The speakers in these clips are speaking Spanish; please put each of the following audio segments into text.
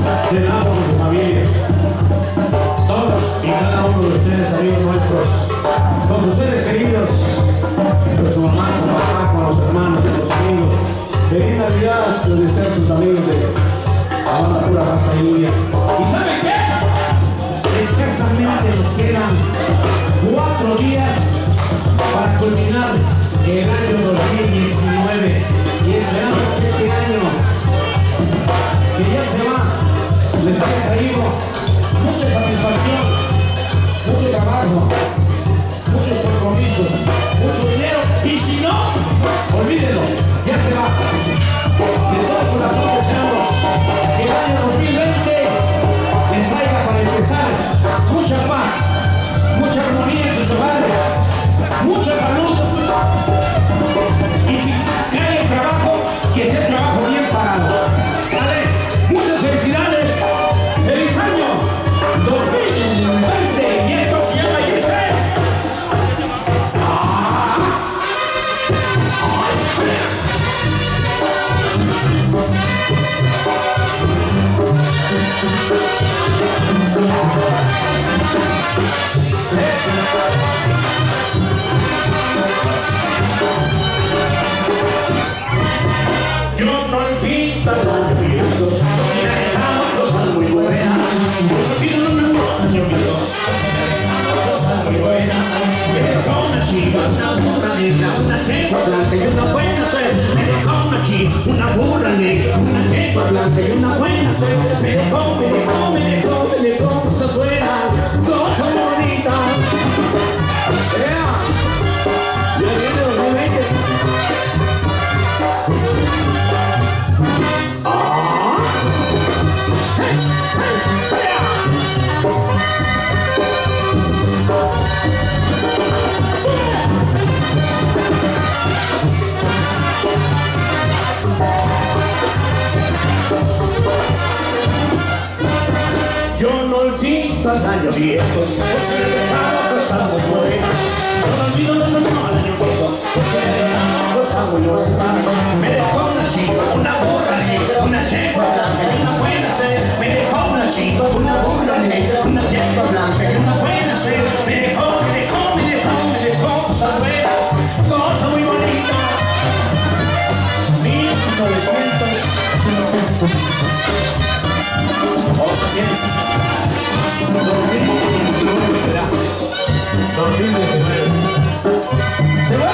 cenamos con su familia. Todos y cada uno de ustedes, amigos nuestros, con sus seres queridos, con su mamá, con su papá, con los hermanos, con los amigos. Feliz Navidad, los desean sus amigos de la banda Pura Raza India. ¿Y saben qué? Escasamente nos quedan 4 días para culminar el año 2019 y esperamos que este año que ya se va les haya traído mucha satisfacción, mucho trabajo, muchos compromisos, mucho dinero, y si no, olvídenlo, ya se va. De todo corazón deseamos que el año 2020 les traiga para empezar mucha paz, mucha armonía en sus hogares, mucha salud, y si cae el trabajo, que sea el trabajo bien pagado. ¿Vale? Muchas felicidades, feliz año 2020, y esto se llama Yesel. Yo no olvido me dejaba cosas muy buenas. Yo olvido cosas muy buenas. Me dejó una chica, una burra negra, una yegua blanca y una buena suerte. Me dejó una chica, una burra negra, una yegua blanca y una buena suerte. Me dejó cosas buenas, cosas bonitas. Ya viene 2020. Yo no olvido al año viejo, porque me dejaba cosas muy buenas. Yo no olvido al año viejo, porque me dejaba cosas muy buenas. Me dejó una chica, una burra negra, una yegua blanca y una buena sed. Me dejó una chica, una burra negra, una yegua blanca y una buena sed. Me dejó cosas buenas, cosas muy bonitas. 2019. ¿Se va?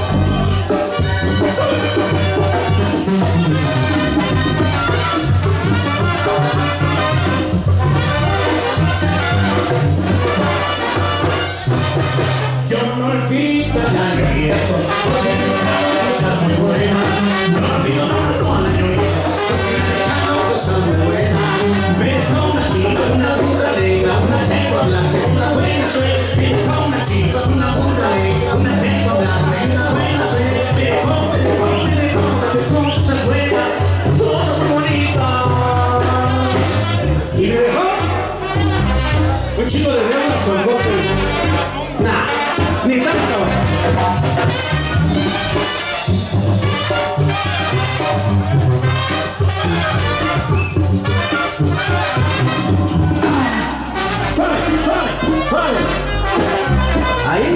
Yo no olvido el año viejo, porque me dejaron cosas muy buenas. No olvido al año viejo, porque me dejaron cosas muy buenas. Me dejó una chica, una burra negra, una yegua blanca y una buena suerte. Me dejó una chica, una burra negra, una yegua blanca y una buena suerte. Me dejó cosas buenas, cosas muy bonitas. Y me dejó un chico de deudas con golpe. Nah, ni tanto. Suave, suave, suave. Ahí.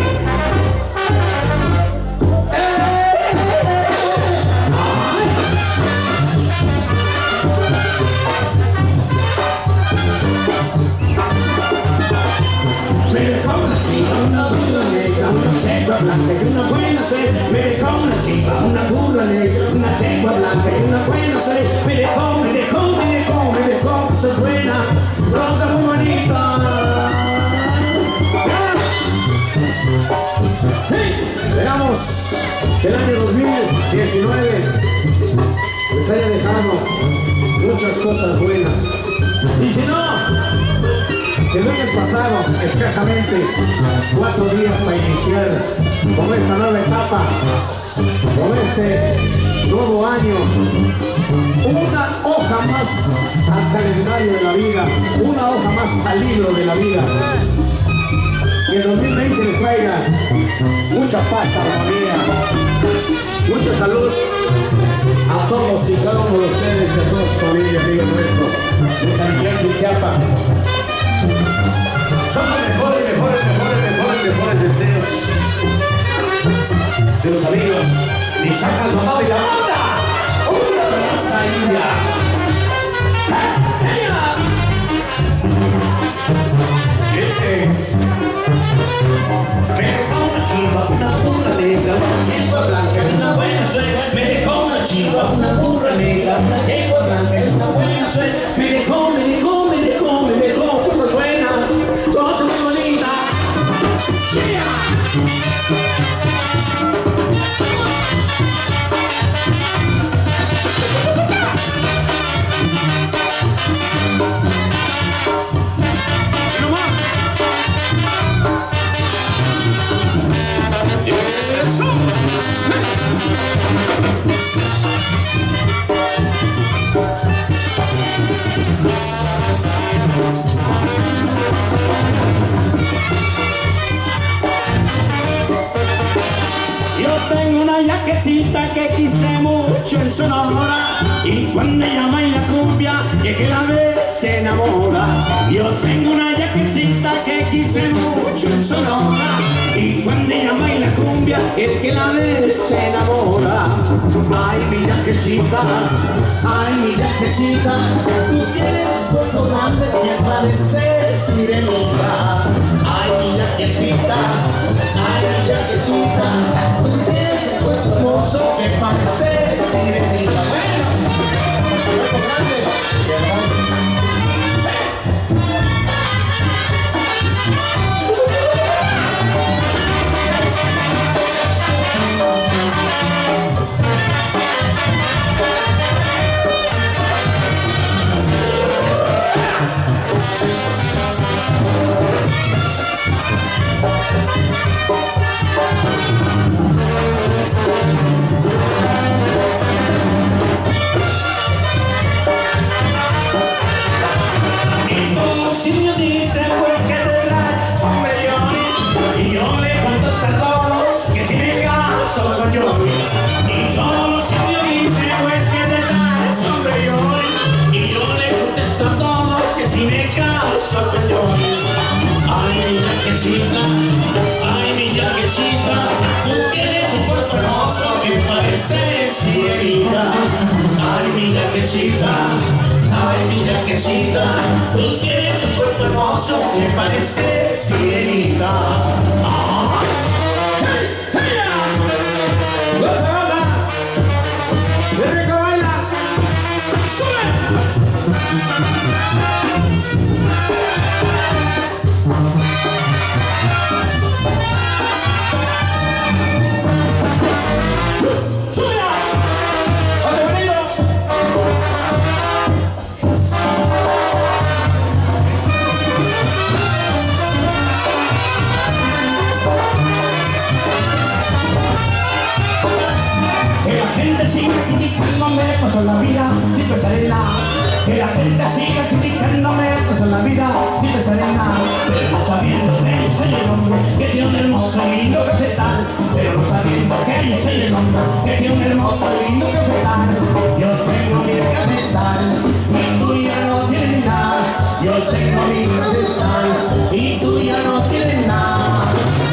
Me dejó una chica, una burra negra, una yegua blanca y una buena sed. Me dejó una chica, una burra negra, una yegua blanca y una buena sed. Me dejó cosas buenas, cosas muy bonitas. Sí, esperamos que el año 2019 les haya dejado muchas cosas buenas. Y si no, que no hayan pasado escasamente 4 días para iniciar con esta nueva etapa, con este nuevo año, una hoja más al calendario de la vida, una hoja más al libro de la vida. Que el 2020 les traiga mucha paz, armonía, mucha salud a todos y cada uno de ustedes y a toda su familia, amigos nuestros. de San Miguel de Chiapa. Son los mejores deseos de los amigos y sacan la mamá de la banda. ¡Una raza india! Me dejó una chiva, una burra negra, una yegua blanca, una buena suegra. Me dejó una chiva, una burra negra, una yegua blanca, una buena suegra. Me dejó cosas buenas, cosas muy bonitas. Que quise mucho en Sonora, y cuando ella baila cumbia y que la ve se enamora. Yo tengo una yaquecita que quise mucho en Sonora, y cuando ella baila cumbia el que la ve se enamora. Ay mi yaquecita, tú tienes un cuerpo grande que parece sirenita. Ay mi yaquecita, tú tienes un cuerpo hermoso que parece sirenita. Bueno, cuerpo grande. Ay mi yaquecita, tú tienes un cuerpo hermoso que parece sirenita. Ay mi yaquecita, tú tienes un cuerpo hermoso que parece sirenita. ¡Hey! ¡Hey! ¡Goza! ¡Qué rico baila! ¡Sube! Paso la vida sin pensar en nada, que la gente siga criticándome, paso la vida sin pensar en nada, pero no sabiendo que yo soy el hombre que tiene un hermoso lindo cafetal, pero no sabiendo que yo soy el hombre que tiene un hermoso lindo cafetal. Yo tengo mi cafetal y tú ya no tienes nada, yo tengo mi cafetal y tú ya no tienes nada.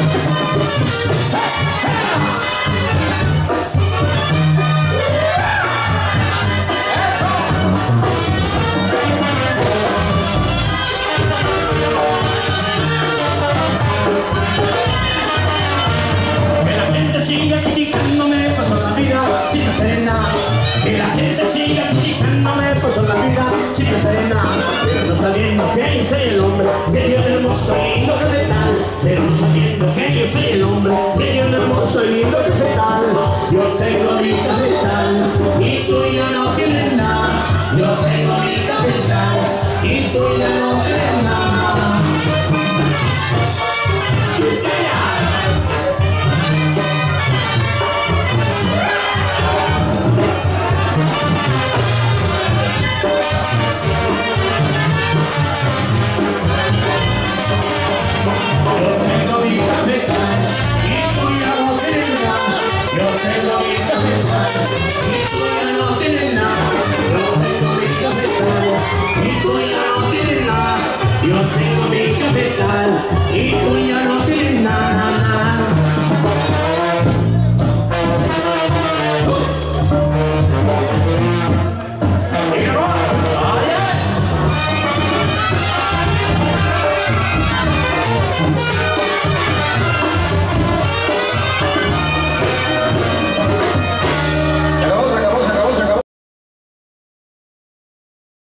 Que la gente siga criticándome, paso la vida sin pensar en nada, pero no sabiendo que yo soy el hombre que tiene un hermoso lindo cafetal, pero no sabiendo que yo soy el hombre que tiene un hermoso lindo cafetal. Yo tengo